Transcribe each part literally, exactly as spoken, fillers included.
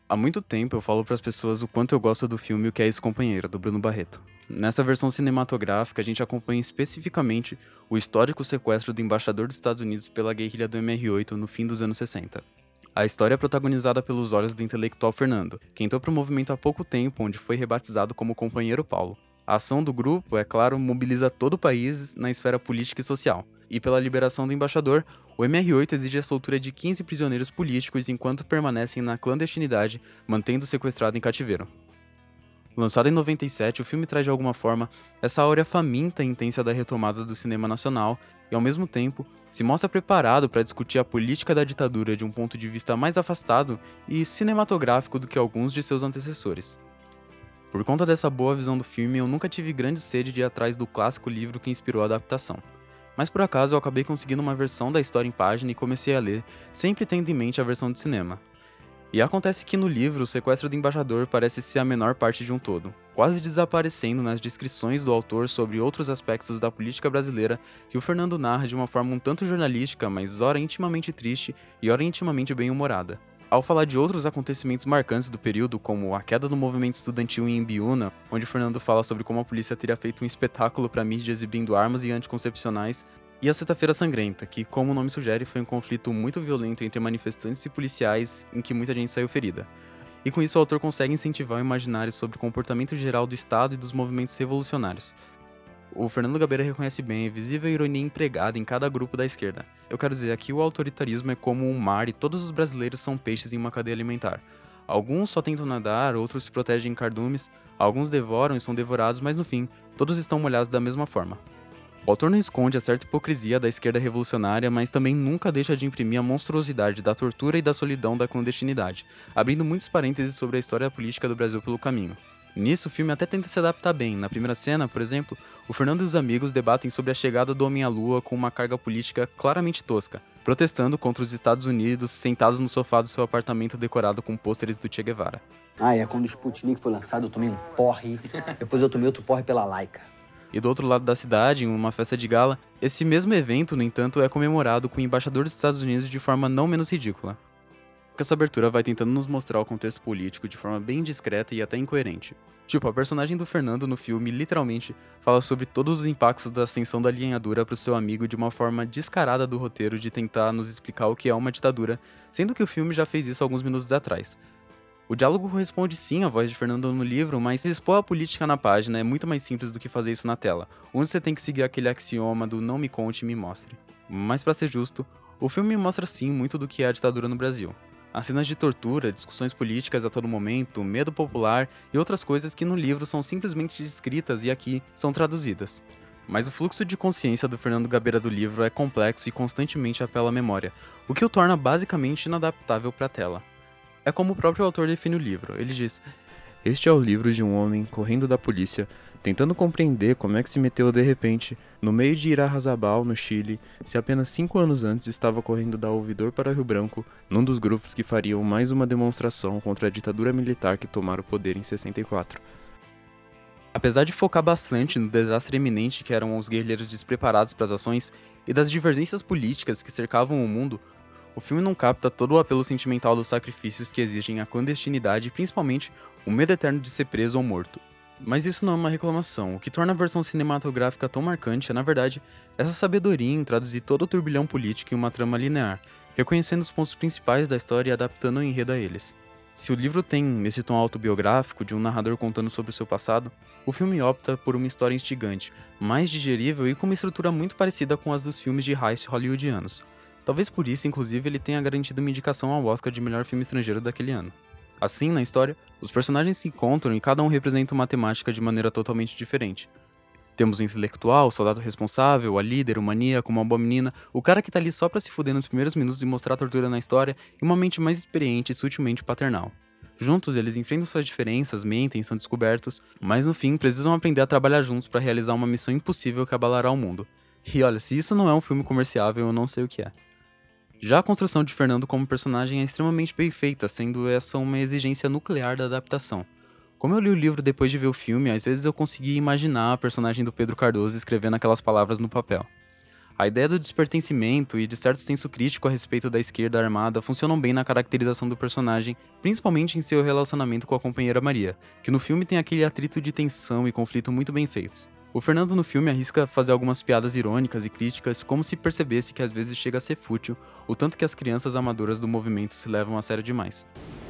Há muito tempo eu falo para as pessoas o quanto eu gosto do filme O Que é Isso, Companheira, do Bruno Barreto. Nessa versão cinematográfica, a gente acompanha especificamente o histórico sequestro do embaixador dos Estados Unidos pela guerrilha do M R oito no fim dos anos sessenta. A história é protagonizada pelos olhos do intelectual Fernando, que entrou para o movimento há pouco tempo, onde foi rebatizado como Companheiro Paulo. A ação do grupo, é claro, mobiliza todo o país na esfera política e social. E pela liberação do embaixador, o M R oito exige a soltura de quinze prisioneiros políticos enquanto permanecem na clandestinidade, mantendo o sequestrado em cativeiro. Lançado em noventa e sete, o filme traz de alguma forma essa áurea faminta e intensa da retomada do cinema nacional e, ao mesmo tempo, se mostra preparado para discutir a política da ditadura de um ponto de vista mais afastado e cinematográfico do que alguns de seus antecessores. Por conta dessa boa visão do filme, eu nunca tive grande sede de ir atrás do clássico livro que inspirou a adaptação. Mas por acaso eu acabei conseguindo uma versão da história em página e comecei a ler, sempre tendo em mente a versão de cinema. E acontece que no livro, o sequestro do embaixador parece ser a menor parte de um todo, quase desaparecendo nas descrições do autor sobre outros aspectos da política brasileira que o Fernando narra de uma forma um tanto jornalística, mas ora intimamente triste e ora intimamente bem-humorada. Ao falar de outros acontecimentos marcantes do período, como a queda do movimento estudantil em Imbiúna, onde o Fernando fala sobre como a polícia teria feito um espetáculo para a mídia exibindo armas e anticoncepcionais, e a Sexta-feira Sangrenta, que, como o nome sugere, foi um conflito muito violento entre manifestantes e policiais em que muita gente saiu ferida. E com isso o autor consegue incentivar o imaginário sobre o comportamento geral do Estado e dos movimentos revolucionários. O Fernando Gabeira reconhece bem a visível ironia empregada em cada grupo da esquerda. Eu quero dizer, aqui o autoritarismo é como um mar e todos os brasileiros são peixes em uma cadeia alimentar. Alguns só tentam nadar, outros se protegem em cardumes, alguns devoram e são devorados, mas no fim, todos estão molhados da mesma forma. O autor não esconde a certa hipocrisia da esquerda revolucionária, mas também nunca deixa de imprimir a monstruosidade da tortura e da solidão da clandestinidade, abrindo muitos parênteses sobre a história política do Brasil pelo caminho. Nisso, o filme até tenta se adaptar bem. Na primeira cena, por exemplo, o Fernando e os amigos debatem sobre a chegada do Homem à Lua com uma carga política claramente tosca, protestando contra os Estados Unidos sentados no sofá do seu apartamento decorado com pôsteres do Che Guevara. Ah, é quando o Sputnik foi lançado, eu tomei um porre, depois eu tomei outro porre pela Laika. E do outro lado da cidade, em uma festa de gala, esse mesmo evento, no entanto, é comemorado com o embaixador dos Estados Unidos de forma não menos ridícula. Essa abertura vai tentando nos mostrar o contexto político de forma bem discreta e até incoerente. Tipo, a personagem do Fernando no filme, literalmente, fala sobre todos os impactos da ascensão da linhadura pro seu amigo de uma forma descarada do roteiro de tentar nos explicar o que é uma ditadura, sendo que o filme já fez isso alguns minutos atrás. O diálogo corresponde sim à voz de Fernando no livro, mas expor a política na página é muito mais simples do que fazer isso na tela, onde você tem que seguir aquele axioma do não me conte, me mostre. Mas pra ser justo, o filme mostra sim muito do que é a ditadura no Brasil. As cenas de tortura, discussões políticas a todo momento, medo popular e outras coisas que no livro são simplesmente descritas e aqui são traduzidas. Mas o fluxo de consciência do Fernando Gabeira do livro é complexo e constantemente apela à memória, o que o torna basicamente inadaptável para a tela. É como o próprio autor define o livro. Ele diz: "Este é o livro de um homem correndo da polícia, tentando compreender como é que se meteu de repente no meio de Irarrazabal, no Chile, se apenas cinco anos antes estava correndo da Ouvidor para Rio Branco, num dos grupos que fariam mais uma demonstração contra a ditadura militar que tomara o poder em sessenta e quatro. Apesar de focar bastante no desastre iminente que eram os guerrilheiros despreparados para as ações e das divergências políticas que cercavam o mundo, o filme não capta todo o apelo sentimental dos sacrifícios que exigem a clandestinidade e principalmente o medo eterno de ser preso ou morto. Mas isso não é uma reclamação. O que torna a versão cinematográfica tão marcante é, na verdade, essa sabedoria em traduzir todo o turbilhão político em uma trama linear, reconhecendo os pontos principais da história e adaptando o enredo a eles. Se o livro tem esse tom autobiográfico de um narrador contando sobre o seu passado, o filme opta por uma história instigante, mais digerível e com uma estrutura muito parecida com as dos filmes de heist hollywoodianos. Talvez por isso, inclusive, ele tenha garantido uma indicação ao Oscar de melhor filme estrangeiro daquele ano. Assim, na história, os personagens se encontram e cada um representa uma temática de maneira totalmente diferente. Temos o intelectual, o soldado responsável, a líder, o maníaco, uma boa menina, o cara que tá ali só pra se fuder nos primeiros minutos e mostrar a tortura na história, e uma mente mais experiente e sutilmente paternal. Juntos, eles enfrentam suas diferenças, mentem, são descobertos, mas no fim precisam aprender a trabalhar juntos pra realizar uma missão impossível que abalará o mundo. E olha, se isso não é um filme comerciável, eu não sei o que é. Já a construção de Fernando como personagem é extremamente bem feita, sendo essa uma exigência nuclear da adaptação. Como eu li o livro depois de ver o filme, às vezes eu conseguia imaginar a personagem do Pedro Cardoso escrevendo aquelas palavras no papel. A ideia do despertencimento e de certo senso crítico a respeito da esquerda armada funcionam bem na caracterização do personagem, principalmente em seu relacionamento com a companheira Maria, que no filme tem aquele atrito de tensão e conflito muito bem feitos. O Fernando no filme arrisca fazer algumas piadas irônicas e críticas, como se percebesse que às vezes chega a ser fútil, o tanto que as crianças amadoras do movimento se levam a sério demais.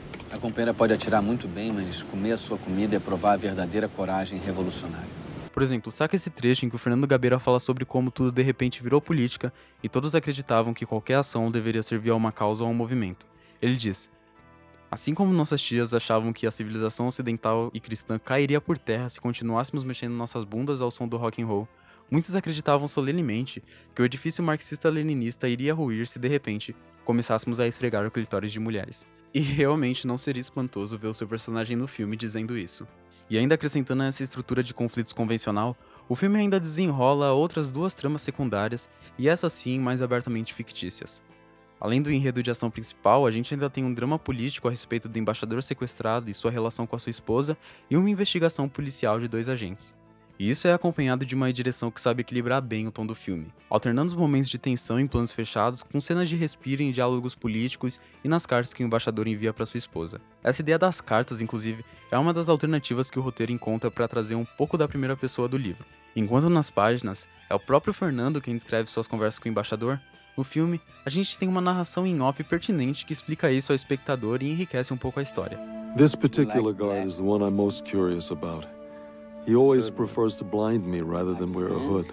A companheira pode atirar muito bem, mas comer a sua comida é provar a verdadeira coragem revolucionária. Por exemplo, saca esse trecho em que o Fernando Gabeira fala sobre como tudo de repente virou política e todos acreditavam que qualquer ação deveria servir a uma causa ou a um movimento. Ele diz: assim como nossas tias achavam que a civilização ocidental e cristã cairia por terra se continuássemos mexendo nossas bundas ao som do rock and roll, muitos acreditavam solenemente que o edifício marxista-leninista iria ruir se de repente começássemos a esfregar o clitóris de mulheres. E realmente não seria espantoso ver o seu personagem no filme dizendo isso. E ainda acrescentando essa estrutura de conflitos convencional, o filme ainda desenrola outras duas tramas secundárias, e essas sim mais abertamente fictícias. Além do enredo de ação principal, a gente ainda tem um drama político a respeito do embaixador sequestrado e sua relação com a sua esposa, e uma investigação policial de dois agentes. E isso é acompanhado de uma direção que sabe equilibrar bem o tom do filme, alternando os momentos de tensão em planos fechados com cenas de respiro em diálogos políticos e nas cartas que o embaixador envia para sua esposa. Essa ideia das cartas, inclusive, é uma das alternativas que o roteiro encontra para trazer um pouco da primeira pessoa do livro. Enquanto nas páginas é o próprio Fernando quem descreve suas conversas com o embaixador, no filme a gente tem uma narração em off pertinente que explica isso ao espectador e enriquece um pouco a história. This particular guard is the one I'm most curious about. He always prefers to blind me rather than wear a hood.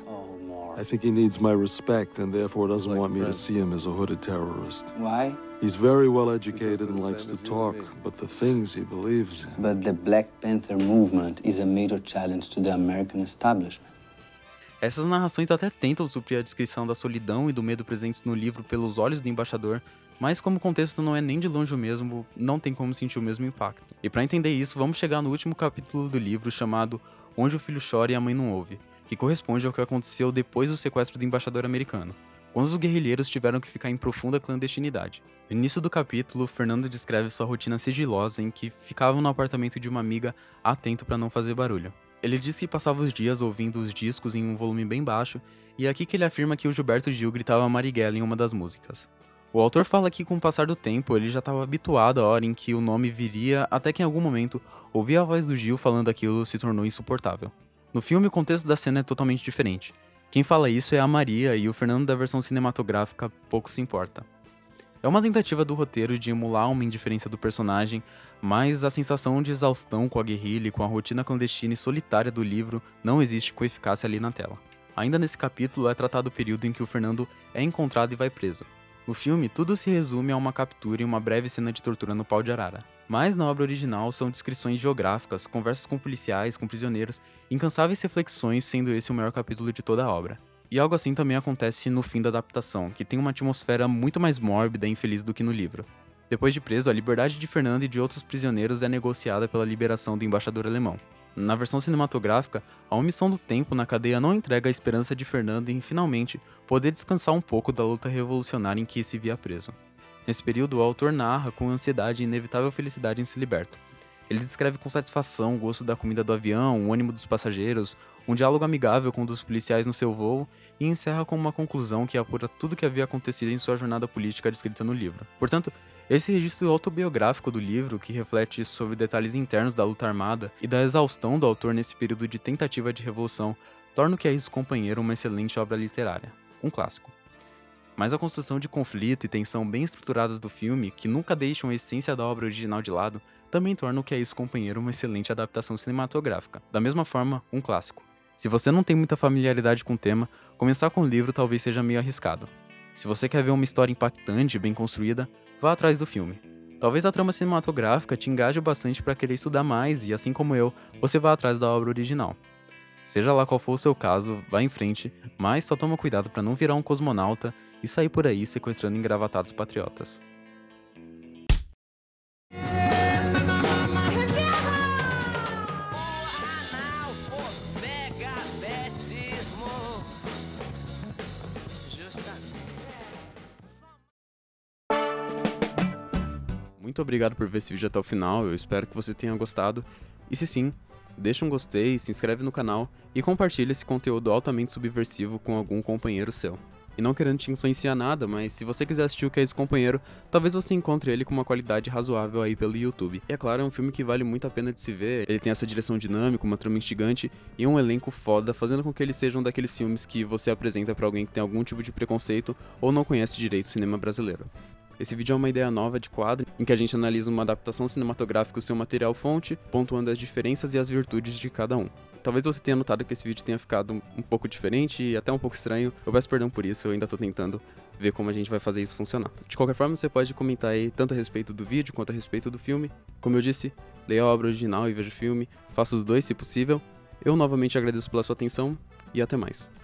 I think he needs my respect and therefore doesn't want me to see him as a hooded terrorist. Why? He's very well educated and likes to talk, but the things he believes in... But the Black Panther movement is a major challenge to the American establishment. Essas narrações até tentam suprir a descrição da solidão e do medo presentes no livro pelos olhos do embaixador, mas como o contexto não é nem de longe o mesmo, não tem como sentir o mesmo impacto. E para entender isso, vamos chegar no último capítulo do livro chamado Onde o Filho Chora e a Mãe Não Ouve, que corresponde ao que aconteceu depois do sequestro do embaixador americano, quando os guerrilheiros tiveram que ficar em profunda clandestinidade. No início do capítulo, Fernando descreve sua rotina sigilosa em que ficava no apartamento de uma amiga atento para não fazer barulho. Ele diz que passava os dias ouvindo os discos em um volume bem baixo, e é aqui que ele afirma que o Gilberto Gil gritava Marighella em uma das músicas. O autor fala que com o passar do tempo ele já estava habituado à hora em que o nome viria, até que em algum momento ouvir a voz do Gil falando aquilo se tornou insuportável. No filme o contexto da cena é totalmente diferente. Quem fala isso é a Maria e o Fernando da versão cinematográfica pouco se importa. É uma tentativa do roteiro de emular uma indiferença do personagem, mas a sensação de exaustão com a guerrilha e com a rotina clandestina e solitária do livro não existe com eficácia ali na tela. Ainda nesse capítulo é tratado o período em que o Fernando é encontrado e vai preso. No filme, tudo se resume a uma captura e uma breve cena de tortura no pau de arara. Mas na obra original são descrições geográficas, conversas com policiais, com prisioneiros, incansáveis reflexões, sendo esse o maior capítulo de toda a obra. E algo assim também acontece no fim da adaptação, que tem uma atmosfera muito mais mórbida e infeliz do que no livro. Depois de preso, a liberdade de Fernando e de outros prisioneiros é negociada pela liberação do embaixador alemão. Na versão cinematográfica, a omissão do tempo na cadeia não entrega a esperança de Fernando em, finalmente, poder descansar um pouco da luta revolucionária em que se via preso. Nesse período, o autor narra com ansiedade e inevitável felicidade em se liberto. Ele descreve com satisfação o gosto da comida do avião, o ânimo dos passageiros, um diálogo amigável com um dos policiais no seu voo, e encerra com uma conclusão que apura tudo que havia acontecido em sua jornada política descrita no livro. Portanto, esse registro autobiográfico do livro, que reflete sobre detalhes internos da luta armada e da exaustão do autor nesse período de tentativa de revolução, torna o Que é Isso, Companheiro uma excelente obra literária, um clássico. Mas a construção de conflito e tensão bem estruturadas do filme, que nunca deixam a essência da obra original de lado, também torna o Que é Isso, Companheiro uma excelente adaptação cinematográfica, da mesma forma, um clássico. Se você não tem muita familiaridade com o tema, começar com o livro talvez seja meio arriscado. Se você quer ver uma história impactante e bem construída, vá atrás do filme. Talvez a trama cinematográfica te engaje bastante para querer estudar mais e, assim como eu, você vá atrás da obra original. Seja lá qual for o seu caso, vá em frente, mas só toma cuidado para não virar um cosmonauta e sair por aí sequestrando engravatados patriotas. Muito obrigado por ver esse vídeo até o final, eu espero que você tenha gostado. E se sim, deixa um gostei, se inscreve no canal e compartilha esse conteúdo altamente subversivo com algum companheiro seu. E não querendo te influenciar nada, mas se você quiser assistir o Que é Isso, Companheiro, talvez você encontre ele com uma qualidade razoável aí pelo YouTube. E é claro, é um filme que vale muito a pena de se ver, ele tem essa direção dinâmica, uma trama instigante e um elenco foda, fazendo com que eles sejam daqueles filmes que você apresenta pra alguém que tem algum tipo de preconceito ou não conhece direito o cinema brasileiro. Esse vídeo é uma ideia nova de quadro, em que a gente analisa uma adaptação cinematográfica e o seu material fonte, pontuando as diferenças e as virtudes de cada um. Talvez você tenha notado que esse vídeo tenha ficado um pouco diferente e até um pouco estranho. Eu peço perdão por isso, eu ainda tô tentando ver como a gente vai fazer isso funcionar. De qualquer forma, você pode comentar aí tanto a respeito do vídeo quanto a respeito do filme. Como eu disse, leia a obra original e veja o filme, faça os dois se possível. Eu novamente agradeço pela sua atenção e até mais.